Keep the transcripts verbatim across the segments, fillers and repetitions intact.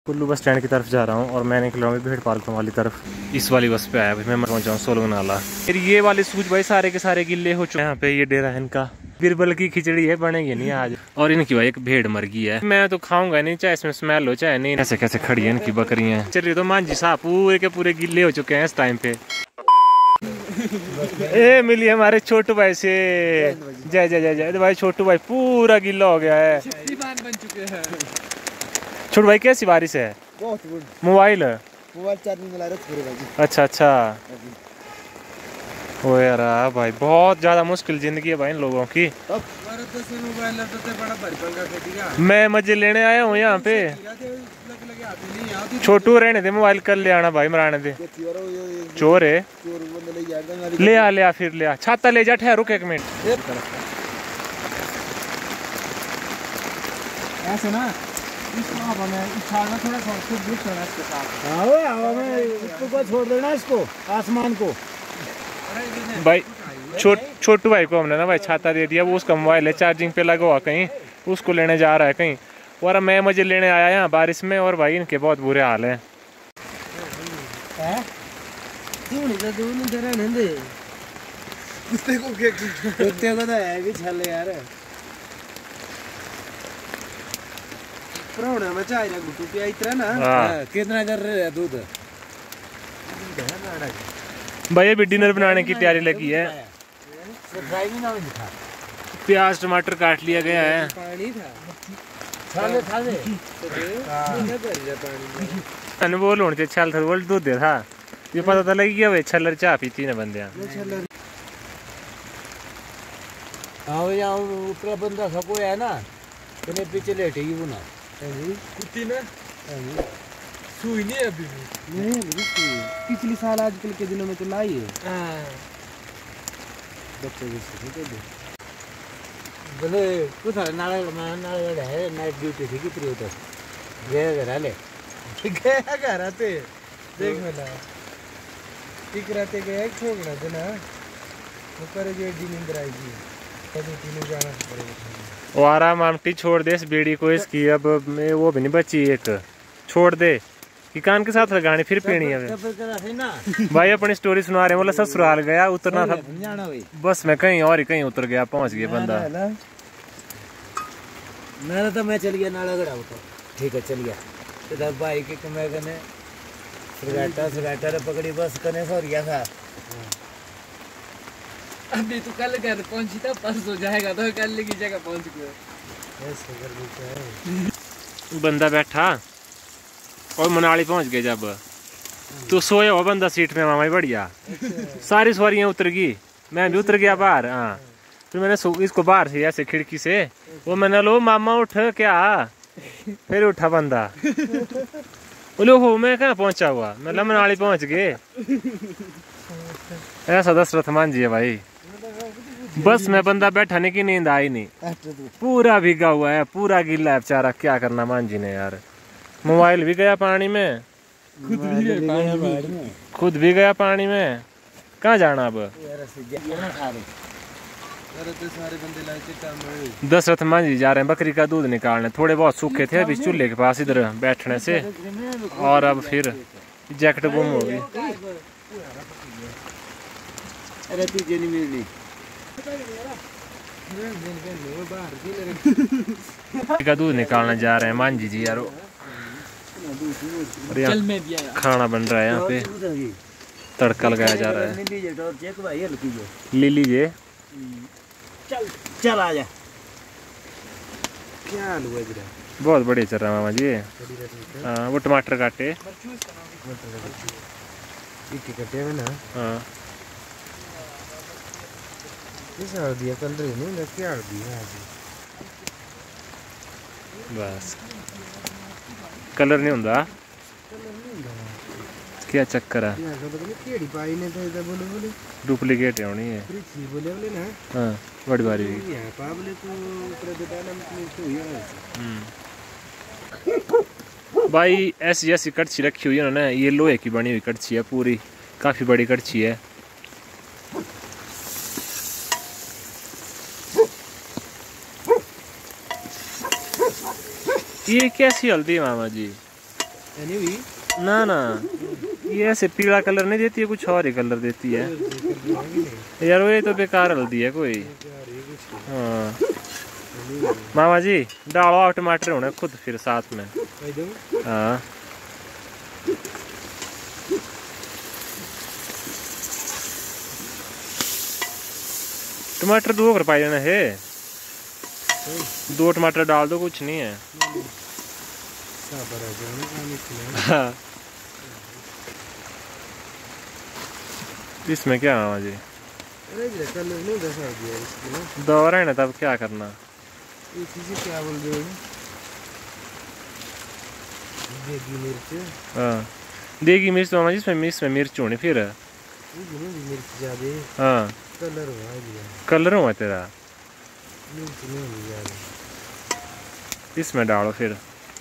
Kullu bus stand की तरफ जा रहा हूँ और मैं निकला हूँ भेड़ पार्कों वाली तरफ। इस वाली बस पे आया भाई, मैं पहुँचा हूँ सोलंगनाला। फिर ये वाले सूज भाई सारे के सारे गिल्ले हो चुके हैं। यहाँ पे ये डेरा है इनका, बिरबल की खिचड़ी है, बनेगी नहीं आज। और इनकी भाई एक भेड़ मर गई है, मैं तो खाऊंगा नहीं, चाहे इसमें स्मेल हो चाहे नहीं। ऐसे कैसे खड़ी है इनकी बकरियां। चलिए तो मांझी साहब पूरे के पूरे गिल्ले हो चुके हैं इस टाइम पे। ए मिली हमारे छोटू भाई से, जय जय जय जय भाई। छोटू भाई पूरा गिल्ला हो गया है। बन चुके हैं। छोटू भाई कैसी बारिश है? मोबाइल मोबाइल चार्जिंग लगा रहे भाई। अच्छा अच्छा ओ यार भाई, बहुत ज्यादा मुश्किल जिंदगी है भाई इन लोगों की। मैं मजे लेने आया हूँ यहाँ पे। छोटू रहने दे, मोबाइल कर ले आना भाई, मराने दे। चोर है, ले आ ले आ फिर ले आ। छाता ले जा, ठहर रुक एक मिनट। ऐसे ना इसको हवा में उछालना, थोड़ा सा खुद भी छोड़ना इसके साथ। हाँ वो हवा में इसको छोड़ देना, इसको आसमान को भाई। छोट छोटू भाई को हमने ना भाई छाता दे दिया, वो उसका मोबाइल है चार्जिंग पे लगा हुआ, कहीं उसको लेने जा रहा है कहीं। और मैं मुझे लेने आया यहाँ बारिश में, और भाई इनके बहुत बुरे हाल हैं। कितना कर रहे हैं दूध भाई? अभी डिनर बनाने की तैयारी लगी है। प्याज टमाटर काट लिया गया है। बोल होने छल था, बोल दूध था, ये पता तो लगी गया भाई छलर चाह पीती ने बंदे। ऊपर बंदा सको है ना, पीछे लेटेगी वो ना कुत्ती ना सुई नहीं अभी भी नहीं सुई। पिछली साल आजकल के दिनों में तो लाई है। बच्चे बोले कुछ नाले नाले है, नाइट ड्यूटी थी कितनी होता गया घर ले गया घर आते देख मिला ठीक रहते गया छोड़ना देना ऊपर जो नींद आएगी कभी तीनों जाना पड़ेगा। वो आराम आमटी छोड़ दे इस बेड़ी को, इसकी अब मैं वो भी नहीं बची, एक छोड़ दे कि कान के साथ लगानी फिर पीनी है। भाई अपनी स्टोरी सुना रहे, बोला ससुराल गया, उतरना था बस में कहीं और ही कहीं उतर गया, पहुंच गया बंदा। मेरा तो मैं चल गया नाला गड़ा होता, ठीक है चल गया इधर भाई के मैं कने सिगरेटा सिगरेटा पकड़ी बस कने सो गया था। अभी तो कल घर पहुंची था, परसों जाएगा तो कल की जगह पहुंच गया। बंदा बैठा और मनाली पहुंच गए जब, तो सोया हुआ बंदा सीट में मामा बढ़िया। सारी सवारियां उतर गई, मैं भी उतर गया बाहर। हाँ फिर मैंने इसको बाहर से ऐसे खिड़की से वो मैंने लो मामा उठ क्या, फिर उठा बंदा। बोलो हो मैं कहाँ पहुंचा हुआ, मैं मनाली पहुंच गए। ऐसा दशरथ मान जी है भाई। बस में बंदा बैठाने की नींद आई नहीं, पूरा भीगा हुआ है, पूरा गीला है बेचारा, क्या करना मान जी ने यार। मोबाइल भी गया पानी में, खुद भी गया पानी में, खुद भी गया पानी में। कहाँ जाना अब? दशरथ मान जी जा रहे हैं बकरी का दूध निकालने। थोड़े बहुत सूखे थे अभी चूल्हे के पास इधर बैठने से, और अब फिर जैकेट गुम हो गई। का दूध निकालने जा रहे हैं मान जी जी यार। खाना बन रहा है यहाँ पे, तड़का लगाया जा रहा है। ले लीजिए, चल चल आ जा। क्या आलू है इधर? बहुत बढ़िया चल रहा है मामा जी। हाँ वो टमाटर काटे कटे में ना। हाँ दिया कल रही नहीं क्या दिया बस कलर नहीं होता, क्या चक्कर है? डुप्लीकेट है होनी है। हाँ बड़ी बारी भाई। ऐसी ऐसी कड़छी रखी हुई है उन्होंने, ये लोहे की बनी हुई कड़छी है पूरी, काफी बड़ी कड़छी है। ये कैसी हल्दी है मामा जी? यानी भी ना ना, ये ऐसे पीला कलर नहीं देती है, कुछ और ही कलर देती है यार। वो ये तो बेकार हल्दी है कोई। हाँ मामा जी डालो आप टमाटर होने खुद फिर साथ में। हाँ टमाटर दो कर पाई जाना है, दो टमाटर डाल दो, कुछ नहीं है। हाँ इसमें क्या मामा जी दौरा है ना, तब क्या करना। क्या बोल रहे हो? देगी मिर्च। हाँ देगी मिर्च मामा जी, इसमें इसमें मिर्च होनी फिर। मिर्च ज्यादा। हाँ कलर हुआ कलर हुआ तेरा, मिर्च नहीं होनी ज्यादा। इसमें डालो फिर।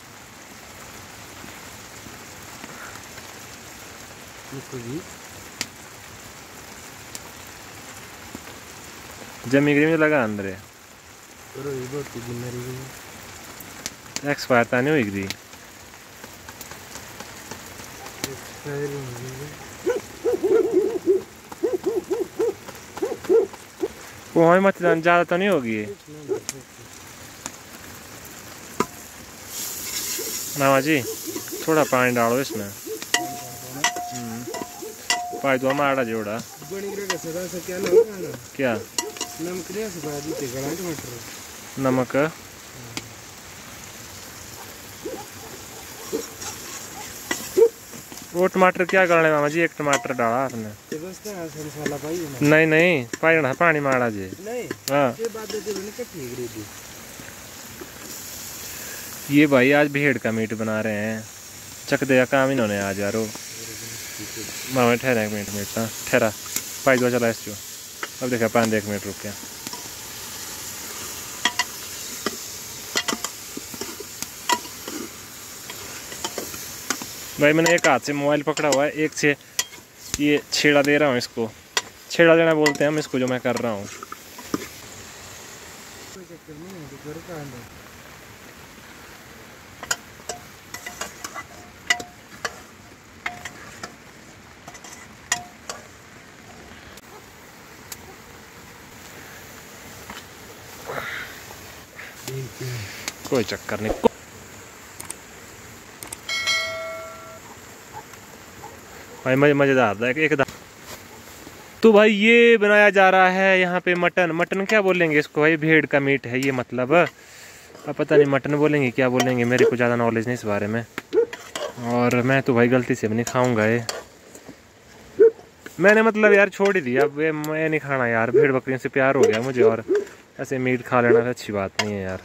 जमी ग्रीम लगा अंदर एक्सपायर तो नहीं हुई। वो मत ज्यादा तो नहीं होगी मामा जी, थोड़ा पानी डालो इसमें। पाई दो हमारा जोड़ा क्या नमक। वो टमाटर क्या करना मामा जी, एक टमाटर डाला आपने। नहीं नहीं पाई ना पानी माड़ा जी। हाँ ये भाई आज भेड़ का मीट बना रहे हैं, चक दिया काम इन्होंने आज यारो। मामा ठहरा एक मिनट मिनट ठहरा पाई दो चला इस जो। अब देखा पाँच एक मिनट रुक गया। भाई मैंने एक हाथ से मोबाइल पकड़ा हुआ है, एक से ये छेड़ा दे रहा हूँ इसको। छेड़ा देना बोलते हैं हम इसको जो मैं कर रहा हूँ। कोई चक्कर नहीं। भाई मजे मजेदार था एक तो भाई ये बनाया जा रहा है यहाँ पे मटन। मटन क्या बोलेंगे इसको भाई, भेड़ का मीट है ये मतलब। अब पता नहीं मटन बोलेंगे क्या बोलेंगे, मेरे को ज़्यादा नॉलेज नहीं इस बारे में। और मैं तो भाई गलती से भी नहीं खाऊंगा ये, मैंने मतलब यार छोड़ ही दिया। अब मैं नहीं खाना यार, भेड़ बकरियों से प्यार हो गया मुझे, और ऐसे मीट खा लेना अच्छी बात नहीं है यार।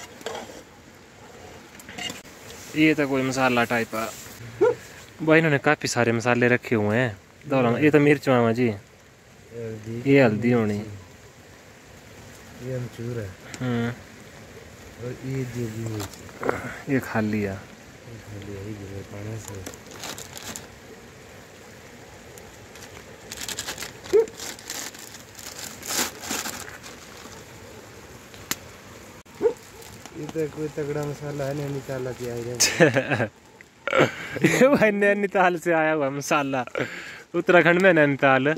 ये तो कोई मसाला टाइप है भाई, इन्होंने काफ़ी सारे मसाले रखे हुए हैं। दौरा ये तो मिर्च मामा जी, ये हल्दी होनी, ये अमचूर है, हम्म और ये देगी मिर्च, ये खा लिया। खा लिया ही जो पानी से। ये तो कोई तगड़ा मसाला है, नैनीताल की आई ये भाई नैनीताल से आया हुआ मसाला, उत्तराखंड में नैनीताल।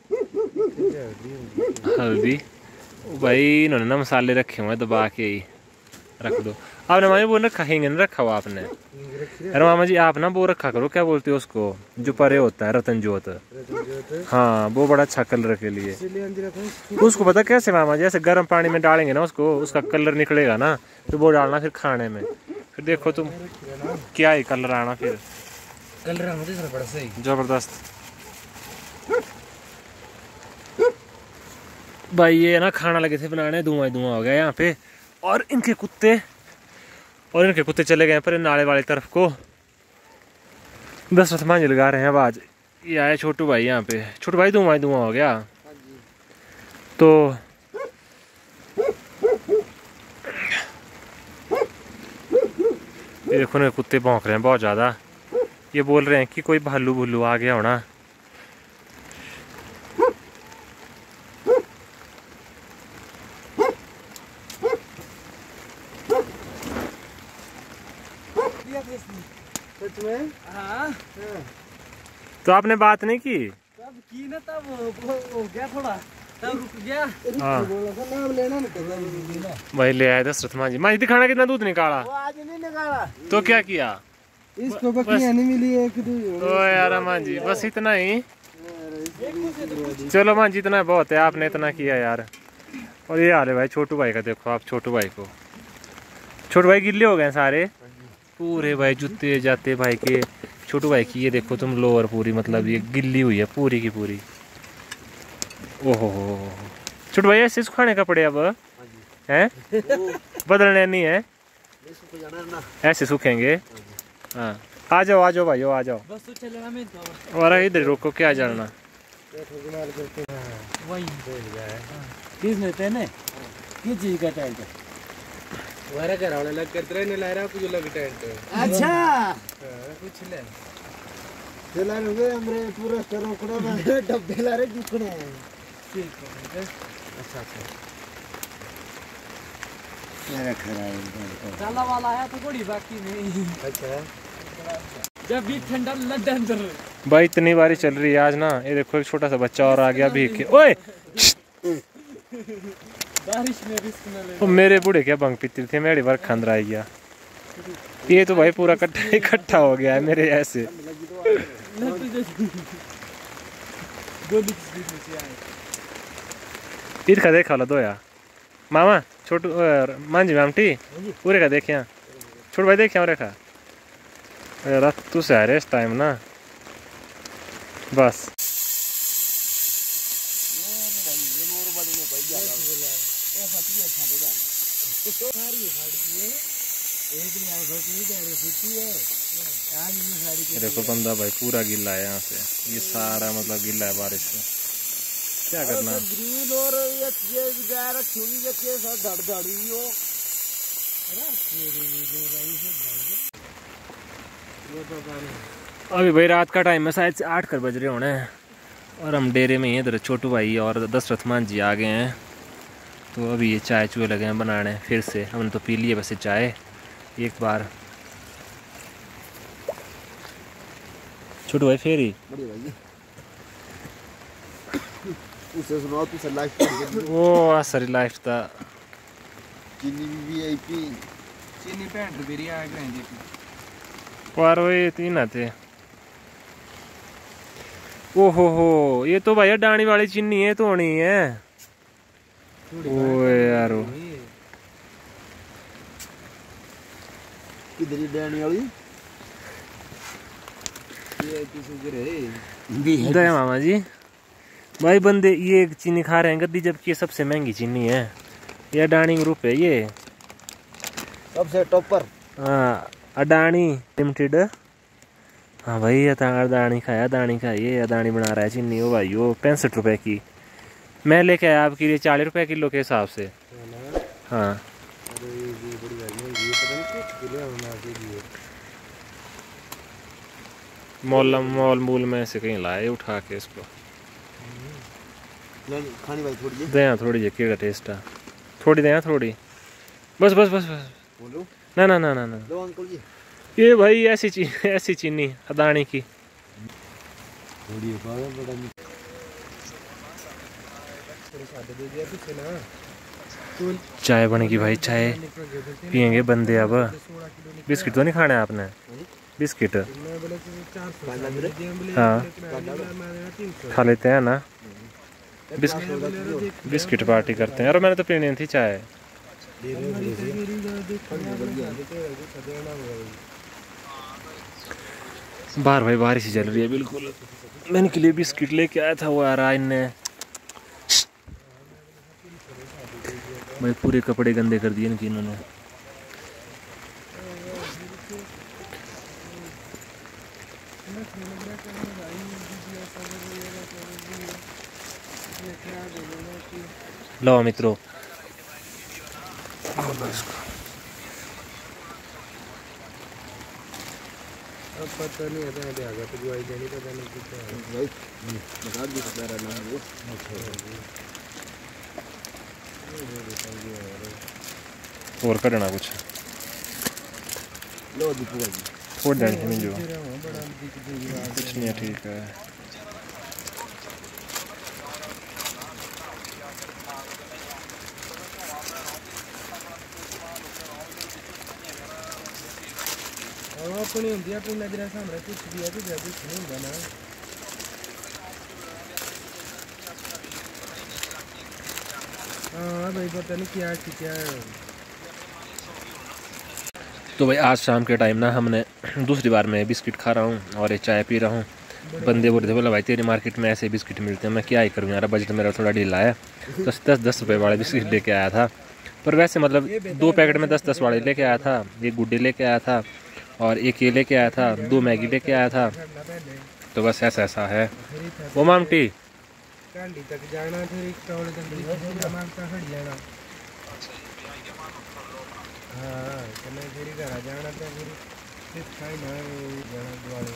हल्दी भाई इन्होंने ना मसाले रखे हुए हैं दबा के ही रख दो। आपने मामा जी वो रखा हिंग नहीं रखा हुआ आपने। अरे मामा जी आप ना वो रखा करो, क्या बोलते हो उसको जो परे होता है, रतन जोत। हाँ वो बड़ा अच्छा कलर के लिए। उसको पता कैसे मामा जी, ऐसे गर्म पानी में डालेंगे ना उसको, उसका कलर निकलेगा ना, तो वो डालना फिर खाने में, फिर देखो तुम क्या ही कलर आना फिर। कलर बड़ा सही जबरदस्त। भाई ये ना खाना लगे थे बनाने, धुआं धुआं हो गया यहाँ पे। और इनके कुत्ते और इनके कुत्ते चले गए पर नाले वाली तरफ को, दस मांझे लगा रहे हैं आवाज। ये आया छोटू भाई यहाँ पे, छोटू भाई धुआं धुआं हो गया। तो ये देखो ना कुत्ते भौंक रहे हैं बहुत ज्यादा। ये बोल रहे हैं कि कोई भालू भुल्लू आ गया होना। सच में हाँ तो आपने बात नहीं की? तब की ना, तब हो गया थोड़ा, तब रुक गया। हाँ नाम लेना ना भाई ले आए दशरथ मांझी। मांझी दिखाना कितना दूध निकाला? वो आज नहीं निकाला। तो क्या किया? इसको बकरियां नहीं मिली एक दो। ओ यार मांझी बस इतना ही। चलो मांझी इतना बहुत है, आपने इतना किया यार। और ये हाल है भाई छोटू भाई का, देखो आप छोटू भाई को। छोटू भाई गिल्ले हो गए सारे पूरे भाई, जूते जाते भाई के। छोटू भाई की ये देखो तुम लोअर पूरी, मतलब ये गिल्ली हुई है पूरी की पूरी। ओहो हो छोटू भाई ऐसे सुखाने कपड़े अब हैं? बदलने नहीं है, ऐसे सूखेंगे। हाँ आ जाओ आ जाओ भाई, आ जाओ। बस तो चलना में तो और इधर रोको, क्या जलना। वही किस लेते हैं ना, किस चीज का टेंट? वारा करा वाला लग करते रहे, ला रहा कुछ लग टेंट। अच्छा कुछ ले चला रहे हमरे पूरा करो करो डब्बे ला रहे दुखने। ठीक है अच्छा अच्छा मेरा खरा है चला वाला है तो कोई बाकी नहीं। अच्छा जब भी ठंडा लंदन भाई इतनी बारी चल रही है आज ना। ये देखो एक छोटा सा बच्चा और आ गया भीग के। ओए बारिश में रिस्क न ले। तो मेरे बूढ़े क्या बंग पीती थी, मेरी बार खंदरा आ गया। ये तो भाई पूरा इकट्ठा इकट्ठा हो गया है मेरे ऐसे। ईद का देखा लो दो यार मामा छोटू मांझी मामटी पूरे का देखिया छोटू भाई देखिया रेखा रात तू से आ रहे इस टाइम ना बस। देखो बंदा भाई पूरा गिल्ला है यहाँ से, ये सारा मतलब गिल्ला है बारिश से। क्या करना अभी भाई रात का टाइम है, शायद से आठ कर बज रहे होने हैं और हम डेरे में ही इधर छोटू भाई और दशरथ मांझी आ गए हैं। तो अभी ये चाय चूहे लगे हैं बनाने फिर से। हमने तो पी लिए वैसे चाय एक बार। छोटू भाई फेरी उसे सुनाओ तू सर लाइफ वो सारी लाइफ था चीनी वीआईपी चीनी पैंट बेरी आ गए जी पर वो तीन आते। ओ हो हो ये तो भैया डाणी वाली चीनी है तो होनी है। ओ यार किधर ही डाणी वाली ये किसी करे दया मामा जी भाई बंदे ये चीनी खा रहे हैं गद्दी, जबकि ये सबसे महंगी चीनी है। ये अडानी ग्रुप है, ये सबसे टॉपर। हाँ अडानी लिमिटेड। हाँ भाई ये अडानी का है, अडानी का ये अडानी बना रहा है चीनी। वो भाई वो पैंसठ रुपए की मैं लेके आया आपके लिए चालीस रुपए किलो के हिसाब से। हाँ मॉल मॉल मूल में से कहीं लाए उठा के इसको। खानी भाई थोड़ी दया थोड़ी जी केड़ा टेस्ट है थोड़ी दया थोड़ी बस बस बस बस बोलो ना ना ना ना ना लो अंकल जी ये भाई ऐसी ची ऐसी चीनी अदानी की थोड़ी बड़ा बड़ा थोड़ी सादे दे दिया पीछे ना। चाय बनेगी भाई, चाय पियेंगे बंदे। अब बिस्किट तो नहीं खाना है आपने? बिस्किट हाँ खा लेते हैं ना बिस्किट बिस्किट पार्टी करते हैं। और मैंने तो पीनी थी चाय। बाहर भाई बारिश ही चल रही है बिल्कुल। मैंने के लिए बिस्किट लेके आया था वो यार इनने भाई पूरे कपड़े गंदे कर दिए इनके इन्होंने। लो मित्रों अब पता नहीं आता है आगे तो दवाई देनी पता नहीं कितना है भाई बता दो मेरा नाम वो और करना कुछ लो दीपू भाई फोड़ देनी थी मिंजू कुछ नहीं ठीक है। अपनी होंगी अपनी नजर सामने कुछ भी है कुछ नहीं होगा ना। हाँ भाई पता नहीं क्या क्या है। तो भाई आज शाम के टाइम ना हमने दूसरी बार मैं बिस्किट खा रहा हूँ और ये चाय पी रहा हूँ। बंदे बोल रहे थे बोला भाई तेरी मार्केट में ऐसे बिस्किट मिलते हैं, मैं क्या ही करूँ यार, बजट मेरा थोड़ा ढीला है। दस दस दस रुपये वाले बिस्किट लेके आया था, पर वैसे मतलब दो पैकेट में दस दस वाले लेके आया था। एक गुड्डे लेके आया था और एक ये लेके आया था, दो मैगी लेके आया था। तो बस ऐसा ऐसा है वो मामटी तक जाना फिर स्टॉल तक लेना। हाँ तो मैं फिर घर जाना तो फिर खाई ना जाना दिवाली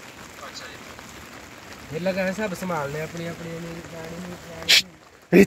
फिर लगा है सब संभालने अपनी अपनी मेरी प्राणी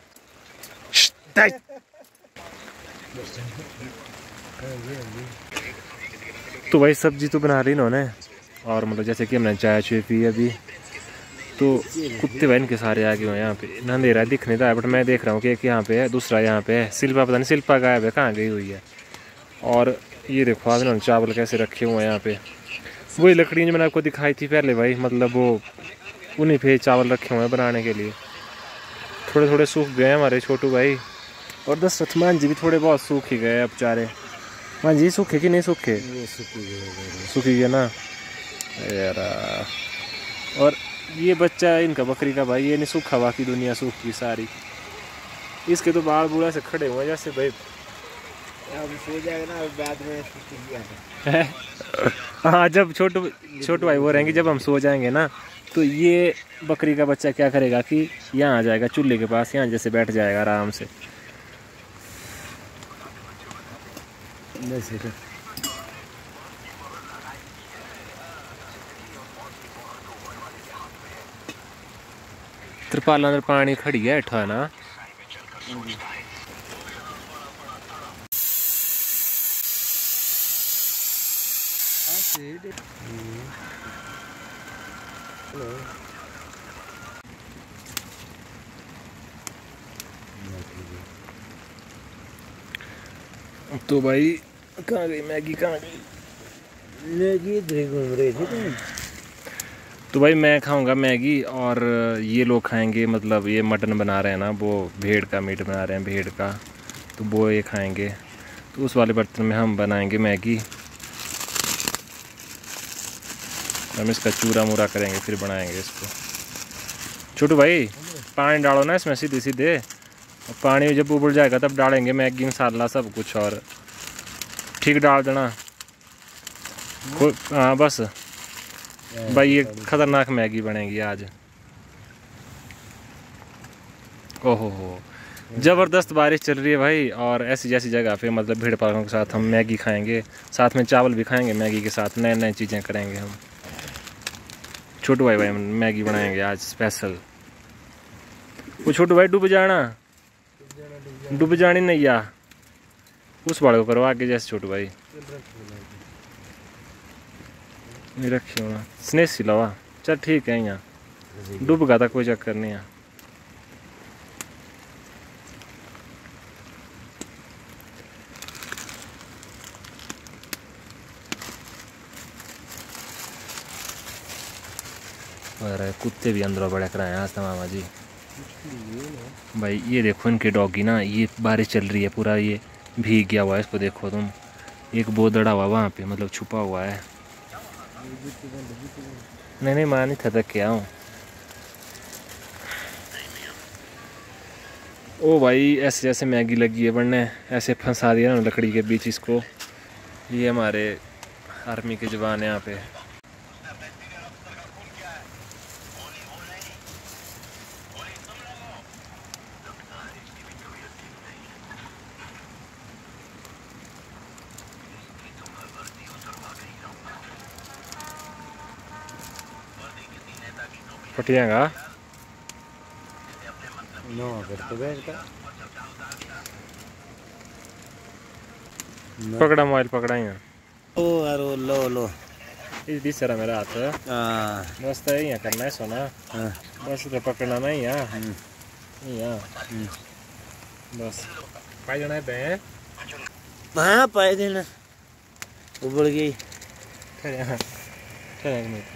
तो भाई सब्जी तो बना रही इन्होंने और मतलब जैसे कि हमने चाय चुए पी अभी, तो कुत्ते भाई इनके सारे आ गए हैं यहाँ पे। अंधेरा दिख नहीं रहा है बट मैं देख रहा हूँ कि एक यहाँ पे है, दूसरा यहाँ पे है। शिल्पा पता नहीं शिल्पा गायब है, कहाँ गई हुई है। और ये देखो आज इन्होंने चावल कैसे रखे हुए हैं यहाँ पे। वही लकड़ी जो मैंने आपको दिखाई थी पहले भाई, मतलब वो उन्हीं पे चावल रखे हुए हैं बनाने के लिए। थोड़े थोड़े सूख गए हमारे छोटू भाई और दशरथ मान जी भी थोड़े बहुत सूख ही गए अब चारे। मान जी सूखे कि नहीं सूखे? सूखी गए ना यार। और ये बच्चा इनका बकरी का भाई, ये नहीं सूखा, बाकी दुनिया सूखी सारी। इसके तो बाल बूढ़ा से खड़े हुए जैसे भाई अब सो जाएगा ना बाद में। हाँ जब छोटू छोटू भाई वो रहेंगे, जब हम सो जाएंगे ना तो ये बकरी का बच्चा क्या करेगा कि यहाँ आ जाएगा चूल्हे के पास, यहाँ जैसे बैठ जाएगा आराम से। त्रिपाल अंदर पानी खड़ी है ऐठा ना। तो भाई कहाँ गई मैगी, कहाँ गई मैगी? इधर घूम रही थी तुम। तो भाई मैं खाऊंगा मैगी और ये लोग खाएंगे, मतलब ये मटन बना रहे हैं ना, वो भेड़ का मीट बना रहे हैं भेड़ का, तो वो ये खाएंगे। तो उस वाले बर्तन में हम बनाएंगे मैगी, हम इसका चूरा मूरा करेंगे फिर बनाएंगे इसको। छोटू भाई पानी डालो ना इसमें सीधे सीधे, पानी जब उबल जाएगा तब डालेंगे मैगी मसाला सब कुछ और ठीक डाल देना। हाँ बस भाई ये खतरनाक मैगी बनेगी आज। ओहो हो ज़बरदस्त बारिश चल रही है भाई, और ऐसी जैसी जगह पे मतलब भेड़ पालकों के साथ हम मैगी खाएंगे, साथ में चावल भी खाएंगे मैगी के साथ, नए नए चीज़ें करेंगे हम। छोटू भाई भाई मैगी बनाएंगे आज स्पेशल। वो छोटू भाई डूब जाना, डूब जानी नहीं या उस वाले को करो आगे जैसे छोटू भाई नहीं रखी होना स्नेह सिलावा। चल ठीक है, यहाँ डूब गया था कोई चक्कर नहीं है। और कुत्ते भी अंदर बड़ा कराए आज तो मामा जी। भाई ये देखो इनके डॉगी ना, ये बारिश चल रही है पूरा ये भीग गया हुआ है, इसको देखो तुम, एक बोदड़ा हुआ वहाँ पे मतलब छुपा हुआ है। नहीं नहीं मां नहीं था तक क्या हूँ। ओ भाई ऐसे जैसे मैगी लगी है बनने, ऐसे फंसा दिया ना लकड़ी के बीच इसको। ये हमारे आर्मी के जवान यहाँ पे। पटियागा नो करते बैठता पकड़ा मोबाइल पकड़ा ही। ओ यार लो लो इस बीच सरा मेरा हाथ हाँ मस्त है, यहाँ करना है सोना हाँ बस, तो पकड़ना नहीं यहाँ यहाँ बस पाई जाना है बहन। हाँ पाए देना उबड़ गई। ठहर यहाँ, ठहर एक मिनट।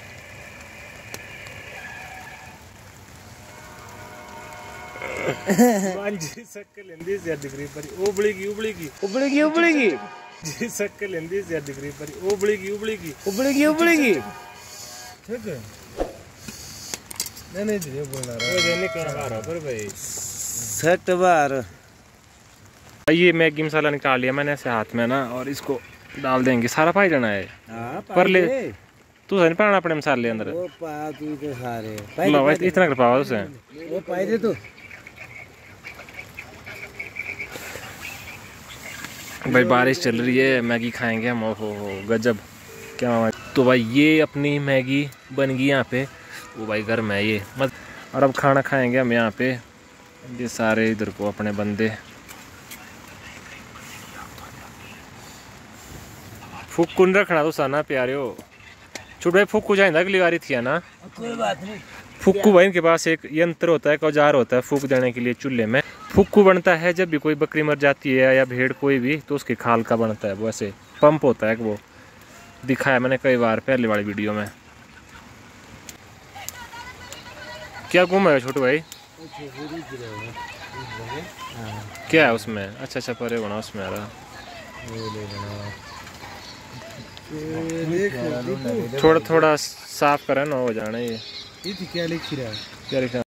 जी शक्ल हिंदी से डिग्री पर उबड़ेगी उबड़ेगी उबड़ेगी उबड़ेगी जी शक्ल हिंदी से डिग्री पर उबड़ेगी उबड़ेगी उबड़ेगी उबड़ेगी। ठीक है नहीं नहीं जी बोल रहा वो देने का बार पर भाई सट बार। ये मैगी मसाला निकाल लिया मैंने ऐसे हाथ में ना, और इसको डाल देंगे सारा पाई जाना है। हाँ पर ले तू सही पाना अपने मसाले अंदर वो पा तू तो सारे लो भाई इतना कर पावा तुझे वो पाए दे तू भाई। बारिश चल रही है, मैगी खाएंगे हम। ओहो हो गजब क्या मामा। तो भाई ये अपनी मैगी बन गई यहाँ पे, वो भाई घर में ये मत। और अब खाना खाएंगे हम यहाँ पे, ये सारे इधर को अपने बंदे। फुक्कुन रखना तो साना प्यारे हो छोट भाई। फुक्कू जाए अगली बारी थी ना, कोई बात नहीं। फुक्कू भाई इनके पास एक यंत्र होता है, एक औजार होता है फूक देने के लिए चूल्हे में। फुक्कू बनता है जब भी कोई बकरी मर जाती है या भेड़ कोई भी, तो उसकी खाल का बनता है वो, ऐसे पंप होता है। वो दिखाया मैंने कई बार पहले वाली वीडियो में। क्या घूम है छोटू भाई, क्या है उसमें? अच्छा अच्छा परे बना उसमें आ रहा। थोड़ा थोड़ा साफ करें ना हो जाना ये। ये क्या लिख रहा है? क्या लिखा?